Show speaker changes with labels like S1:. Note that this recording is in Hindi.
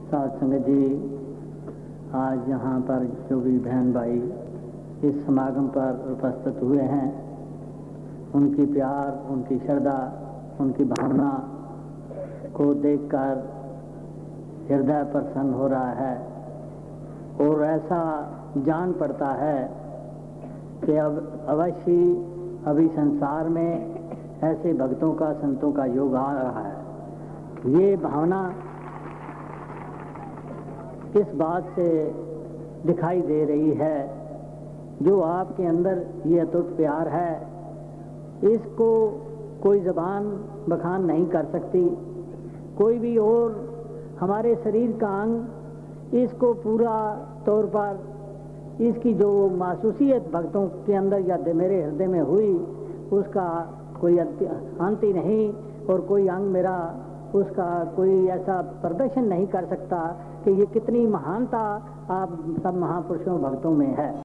S1: साध संगत जी, आज यहाँ पर जो भी बहन भाई इस समागम पर उपस्थित हुए हैं, उनकी प्यार, उनकी श्रद्धा, उनकी भावना को देखकर हृदय प्रसन्न हो रहा है और ऐसा जान पड़ता है कि अब अवश्य अभी संसार में ऐसे भक्तों का, संतों का योग आ रहा है। ये भावना इस बात से दिखाई दे रही है, जो आपके अंदर ये अटूट प्यार है, इसको कोई ज़बान बखान नहीं कर सकती। कोई भी और हमारे शरीर का अंग इसको पूरा तौर पर इसकी जो महसूसियत भक्तों के अंदर या मेरे हृदय में हुई, उसका कोई अंत ही नहीं, और कोई अंग मेरा उसका कोई ऐसा प्रदर्शन नहीं कर सकता कि ये कितनी महानता आप सब महापुरुषों भक्तों में है।